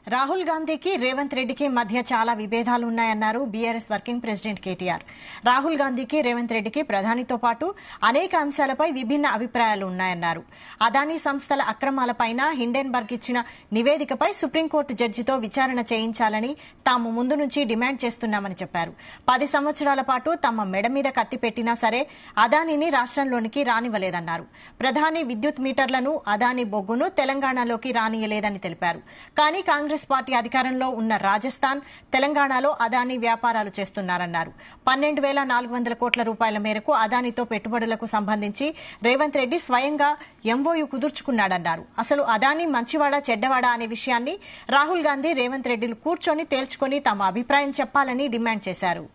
రాహుల్ గాంధీకి రేవంత్ రెడ్డికి మధ్య చాలా విభేదాలు ఉన్నాయన్నారు BRS working president KTR. Rahul గాంధీకి రేవంత్ రెడ్డికి ప్రధానితో పాటు అనేక అంశాలపై విభిన్న అభిప్రాయాలు ఉన్నాయన్నారు. అదానీ సంస్థల అక్రమాలపైన హిండెన్బర్గ్ ఇచ్చిన నివేదికపై సుప్రీంకోర్టు జడ్జితో విచారణ చేయించాలని తాము ముందు నుంచి డిమాండ్ చేస్తున్నామని చెప్పారు. 10 సంవత్సరాల పాటు తమ మెడ మీద కత్తి పెట్టినా సరే అదానీని రాష్ట్రంలోనికి రానివ్వలేదన్నారు. ప్రధాని విద్యుత్ మీటర్లను, అదానీ బొగ్గును తెలంగాణలోకి రానియలేదని తెలిపారు. కానీ కాంగ్రెస్ పార్టీ అధికారంలో ఉన్న రాజస్థాన్, తెలంగాణలో అదానీ వ్యాపారాలు చేస్తున్నారన్నారు. 12,400 కోట్ల రూపాయల మేరకు అదానీతో పెట్టుబడులకు సంబంధించి రేవంత్ రెడ్డి స్వయంగా ఎంఓయూ కుదుర్చుకున్నాడన్నారు. అసలు అదానీ మంచివాడా చెడ్డవాడా అనే విషయాన్ని రాహుల్ గాంధీ, రేవంత్ రెడ్డిలు కూర్చొని తేల్చుకుని తమ అభిప్రాయం చెప్పాలని డిమాండ్ చేశారు.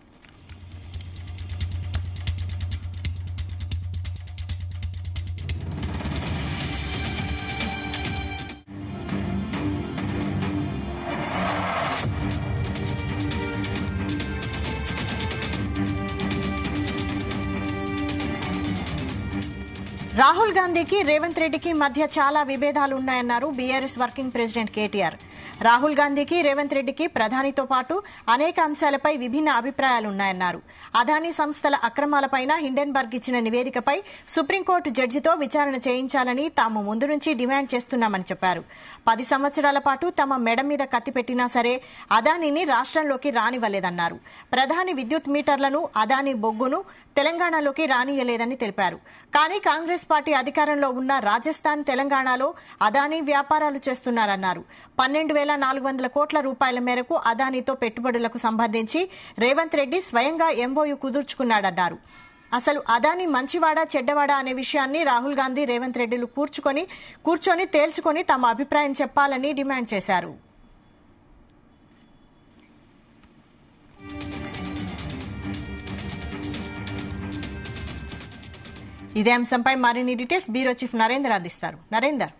రాహుల్ గాంధీకి రేవంత్ రెడ్డికి మధ్య చాలా విభేదాలు ఉన్నాయన్నారు BRS working president KTR. Rahul గాంధీకి రేవంత్ రెడ్డికి ప్రధానితో పాటు అనేక అంశాలపై విభిన్న అభిప్రాయాలున్నాయన్నారు. అదానీ సంస్థల అక్రమాలపైన హిండెన్బర్గ్ ఇచ్చిన నివేదికపై సుప్రీంకోర్టు జడ్జితో విచారణ చేయించాలని తాము ముందు నుంచి డిమాండ్ చేస్తున్నామని చెప్పారు. 10 సంవత్సరాల పాటు తమ మెడ మీద కత్తి పెట్టినా సరే అదానీని రాష్ట్రంలోకి రానివ్వలేదన్నారు. ప్రధాని విద్యుత్ మీటర్లను, అదానీ బొగ్గును తెలంగాణలోకి రానియలేదని తెలిపారు. కానీ కాంగ్రెస్ పార్టీ అధికారంలో ఉన్న రాజస్థాన్, తెలంగాణలో అదానీ వ్యాపారాలు చేస్తున్నారన్నారు. 12,400 కోట్ల రూపాయల మేరకు అదానీతో పెట్టుబడులకు సంబంధించి రేవంత్ రెడ్డి స్వయంగా ఎంఓయూ కుదుర్చుకున్నాడన్నారు. అసలు అదానీ మంచివాడా చెడ్డవాడా అనే విషయాన్ని రాహుల్ గాంధీ, రేవంత్ రెడ్డిలు కూర్చొని తేల్చుకొని తమ అభిప్రాయం చెప్పాలని డిమాండ్ చేశారు. ఇదే అంశంపై మరిన్ని డీటెయిల్స్ బ్యూరో చీఫ్ నరేందర్ అందిస్తారు. నరేందర్.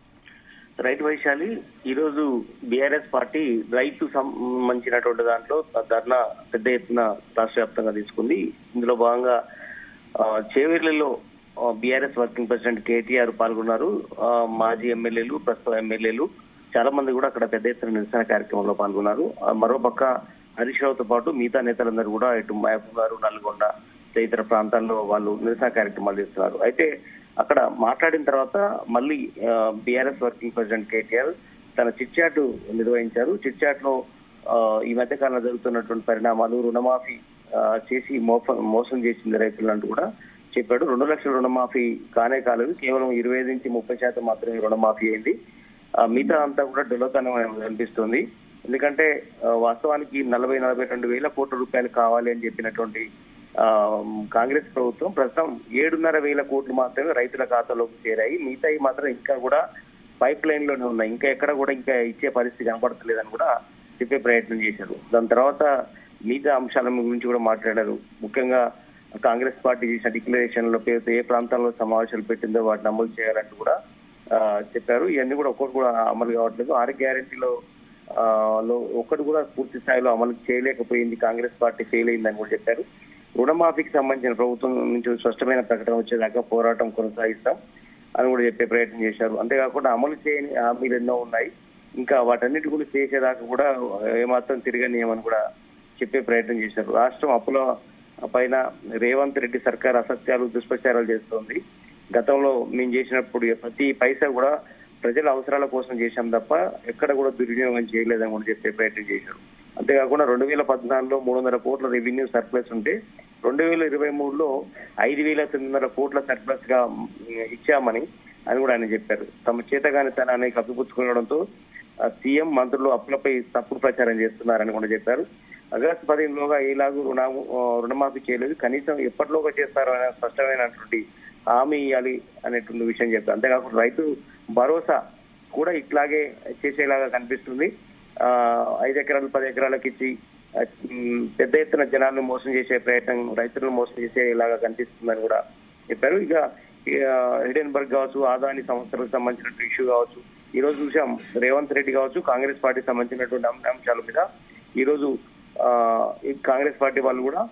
రైతు వైశాలి, ఈ రోజు బీఆర్ఎస్ పార్టీ రైతు సంబంధించినటువంటి దాంట్లో ధర్నా పెద్ద ఎత్తున రాష్ట్ర వ్యాప్తంగా తీసుకుంది. ఇందులో భాగంగా చేవెళ్లలో బీఆర్ఎస్ వర్కింగ్ ప్రెసిడెంట్ కేటీఆర్ పాల్గొన్నారు. మాజీ ఎమ్మెల్యేలు, ప్రస్తుత ఎమ్మెల్యేలు చాలా మంది కూడా అక్కడ పెద్ద ఎత్తున నిరసన కార్యక్రమంలో పాల్గొన్నారు. మరోపక్క హరీష్ రావుతో పాటు మిగతా నేతలందరూ కూడా ఇటు మహబూబ్నగర్, నల్గొండ తదితర ప్రాంతాల్లో వాళ్ళు నిరసన కార్యక్రమాలు చేస్తున్నారు. అయితే అక్కడ మాట్లాడిన తర్వాత మళ్ళీ బీఆర్ఎస్ వర్కింగ్ ప్రెసిడెంట్ కేటీఆర్ తన చిట్ చాట్ నిర్వహించారు. చిట్ చాట్ లో ఈ మధ్య కాలంలో జరుగుతున్నటువంటి పరిణామాలు, రుణమాఫీ చేసి మోసం చేసింది రైతులంటూ కూడా చెప్పాడు. 2 లక్షల రుణమాఫీ కానే కాలేదు, కేవలం 25 నుంచి 30% మాత్రమే రుణమాఫీ అయింది. మిగతా అంతా కూడా డొల్లతనం అనిపిస్తుంది. ఎందుకంటే వాస్తవానికి 42 వేల కోట్ల రూపాయలు కావాలి అని చెప్పినటువంటి కాంగ్రెస్ ప్రభుత్వం ప్రస్తుతం 7,500 కోట్లు మాత్రమే రైతుల ఖాతాలోకి చేరాయి. మిగతాయి మాత్రం ఇంకా కూడా పైప్ లైన్ లోనే ఉన్నాయి. ఇంకా ఎక్కడ కూడా ఇంకా ఇచ్చే పరిస్థితి కనపడతలేదని కూడా చెప్పే ప్రయత్నం చేశారు. దాని తర్వాత మిగతా అంశాల గురించి కూడా మాట్లాడారు. ముఖ్యంగా కాంగ్రెస్ పార్టీ చేసిన డిక్లరేషన్ లో ఏ ప్రాంతాల్లో సమావేశాలు పెట్టిందో వాటిని అమలు చేయాలంటూ కూడా చెప్పారు. ఇవన్నీ కూడా ఒక్కటి కూడా అమలు కావట్లేదు. 6 గ్యారెంటీలో ఒక్కటి కూడా పూర్తి స్థాయిలో అమలు చేయలేకపోయింది, కాంగ్రెస్ పార్టీ ఫెయిల్ అయిందని కూడా చెప్పారు. రుణమాఫీకి సంబంధించిన ప్రభుత్వం నుంచి స్పష్టమైన ప్రకటన వచ్చేదాకా పోరాటం కొనసాగిస్తాం అని కూడా చెప్పే ప్రయత్నం చేశారు. అంతేకాకుండా అమలు చేయని హామీలు ఎన్నో ఉన్నాయి, ఇంకా వాటన్నిటి కూడా చేసేదాకా కూడా ఏమాత్రం తిరగనీయమని కూడా చెప్పే ప్రయత్నం చేశారు. రాష్ట్రం అప్పుల పైన రేవంత్ రెడ్డి సర్కార్ అసత్యాలు, దుష్ప్రచారాలు చేస్తోంది. గతంలో మేము చేసినప్పుడు ప్రతి పైసా కూడా ప్రజల అవసరాల కోసం చేశాం తప్ప ఎక్కడ కూడా దుర్వినియోగం చేయలేదని కూడా చెప్పే ప్రయత్నం చేశారు. అంతేకాకుండా 2014లో 300 కోట్ల రెవెన్యూ సర్ప్లస్ ఉంటే 2023లో 5,900 కోట్ల సర్ప్లస్ గా ఇచ్చామని అని కూడా ఆయన చెప్పారు. తమ చేతగానితనాన్ని కప్పిపుచ్చుకోవడంతో సీఎం, మంత్రులు అప్పులపై తప్పుడు ప్రచారం చేస్తున్నారని కూడా చెప్పారు. ఆగస్టు 15లోగా ఎలాగూ రుణమాఫీ చేయలేదు, కనీసం ఎప్పటిలోగా చేస్తారో అనే స్పష్టమైనటువంటి హామీ ఇవ్వాలి అనేటువంటి విషయం చెప్పారు. అంతేకాకుండా రైతు భరోసా కూడా ఇట్లాగే చేసేలాగా కనిపిస్తుంది. 5 ఎకరాలు 10 ఎకరాలకు ఇచ్చి పెద్ద ఎత్తున జనాలను మోసం చేసే ప్రయత్నం, రైతులను మోసం చేసేలాగా కనిపిస్తుందని కూడా చెప్పారు. ఇక హిండెన్బర్గ్ కావచ్చు, అదానీ సంస్థలకు సంబంధించిన ఇష్యూ కావచ్చు, ఈ రోజు చూసాం రేవంత్ రెడ్డి కావచ్చు కాంగ్రెస్ పార్టీకి సంబంధించినటువంటి అంశాల మీద ఈ రోజు కాంగ్రెస్ పార్టీ వాళ్ళు కూడా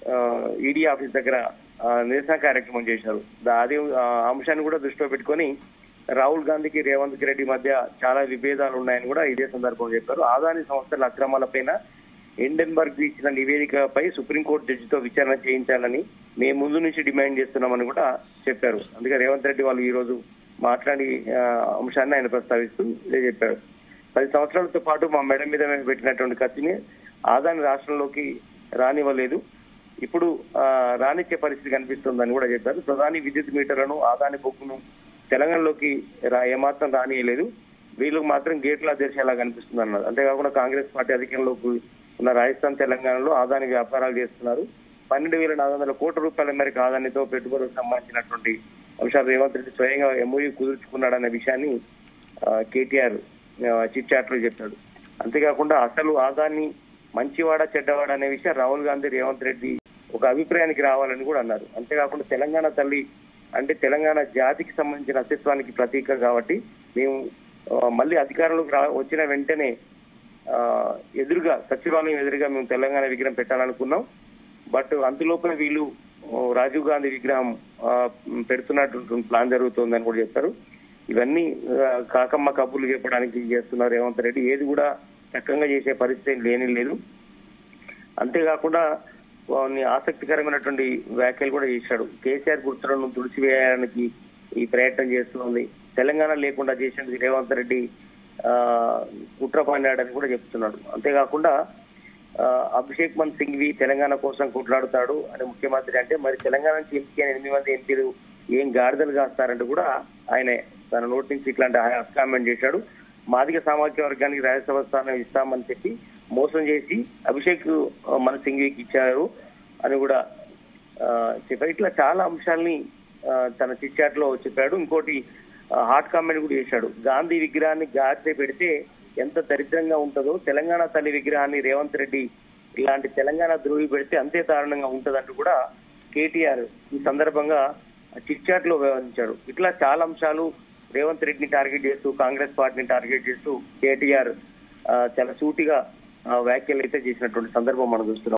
ఈడీ ఆఫీస్ దగ్గర నిరసన కార్యక్రమం చేశారు. అదే అంశాన్ని కూడా దృష్టిలో పెట్టుకొని రాహుల్ గాంధీకి రేవంత్ రెడ్డి మధ్య చాలా విభేదాలు ఉన్నాయని కూడా ఇదే సందర్భంగా చెప్పారు. ఆదాని సంస్థల అక్రమాలపైన హిండెన్బర్గ్ ఇచ్చిన నివేదికపై సుప్రీంకోర్టు జడ్జితో విచారణ చేయించాలని మేము ముందు నుంచి డిమాండ్ చేస్తున్నామని కూడా చెప్పారు. అందుకే రేవంత్ రెడ్డి వాళ్ళు ఈ రోజు మాట్లాడి అంశాన్ని ఆయన ప్రస్తావిస్తూ ఇదే చెప్పారు. 10 సంవత్సరాలతో పాటు మా మెడ మీద పెట్టినటువంటి కత్తిని ఆదాని రాష్ట్రంలోకి రానివ్వలేదు, ఇప్పుడు రానిచ్చే పరిస్థితి కనిపిస్తుందని కూడా చెప్పారు. ప్రధాని విద్యుత్ మీటర్లను ఆదాని బొగ్గును తెలంగాణలోకి ఏమాత్రం రానియలేదు, వీళ్ళకు మాత్రం గేట్లా తెరిచేలా కనిపిస్తుంది అన్నారు. అంతేకాకుండా కాంగ్రెస్ పార్టీ అధికారంలోకి ఉన్న రాజస్థాన్, తెలంగాణలో ఆదాని వ్యాపారాలు చేస్తున్నారు. 12,400 కోట్ల రూపాయల మేరకు ఆదానితో పెట్టుబడులకు సంబంధించినటువంటి అంశాలు రేవంత్ రెడ్డి స్వయంగా ఎంఓయూ కుదుర్చుకున్నాడనే విషయాన్ని కేటీఆర్ చిట్ చాట్ లో చెప్పాడు. అంతేకాకుండా అసలు ఆదాని మంచివాడ చెడ్డవాడ అనే విషయం రాహుల్ గాంధీ రేవంత్ రెడ్డి ఒక అభిప్రాయానికి రావాలని కూడా అన్నారు. అంతేకాకుండా తెలంగాణ తల్లి అంటే తెలంగాణ జాతికి సంబంధించిన అస్తిత్వానికి ప్రతీక కాబట్టి మేము మళ్ళీ అధికారంలోకి వచ్చిన వెంటనే ఎదురుగా సచివాలయం ఎదురుగా మేము తెలంగాణ విగ్రహం పెట్టాలనుకున్నాం. బట్ అంతలోపల వీళ్ళు రాజీవ్ గాంధీ విగ్రహం పెడుతున్నట్టు ప్లాన్ జరుగుతోందని కూడా చెప్పారు. ఇవన్నీ కాకమ్మ కబుర్లు చెప్పడానికి చేస్తున్నారు రేవంత్ రెడ్డి. ఏది కూడా చక్కగా చేసే పరిస్థితి లేదు. అంతేకాకుండా కొన్ని ఆసక్తికరమైనటువంటి వ్యాఖ్యలు కూడా చేశాడు. కేసీఆర్ గుర్తులను తుడిచివేయడానికి ఈ ప్రయత్నం చేస్తుంది, తెలంగాణ లేకుండా చేసేందుకు రేవంత్ రెడ్డి కుట్ర పన్నాడని కూడా చెప్తున్నాడు. అంతేకాకుండా అభిషేక్ మన్ సింఘ్వి తెలంగాణ కోసం కొట్లాడుతాడు అని ముఖ్యమంత్రి అంటే మరి తెలంగాణ నుంచి ఎంపికైన 8 మంది ఎంపీలు ఏం గాడిదలు కాస్తారంటూ కూడా ఆయన తన నోటి నుంచి ఇట్లాంటి కామెంట్ చేశాడు. మాదిగ సామాజిక వర్గానికి రాజ్యసభ స్థానం ఇస్తామని చెప్పి మోసం చేసి అభిషేక్ మన సింఘ్వికి ఇచ్చారు అని కూడా చెప్పారు. ఇట్లా చాలా అంశాలని తన చిట్ చాట్ లో చెప్పాడు. ఇంకోటి హాట్ కామెంట్ కూడా చేశాడు. గాంధీ విగ్రహాన్ని గాడితే పెడితే ఎంత దరిద్రంగా ఉంటుందో తెలంగాణ తల్లి విగ్రహాన్ని రేవంత్ రెడ్డి ఇలాంటి తెలంగాణ ద్రోహి పెడితే అంతే దారుణంగా ఉంటదంటూ కూడా కేటీఆర్ ఈ సందర్భంగా చిట్ చాట్ లో వ్యవహరించాడు. ఇట్లా చాలా అంశాలు రేవంత్ రెడ్డిని టార్గెట్ చేస్తూ కాంగ్రెస్ పార్టీని టార్గెట్ చేస్తూ కేటీఆర్ చాలా సూటిగా వ్యాఖ్యలు అయితే చేసినటువంటి సందర్భం మనం చూస్తున్నాం.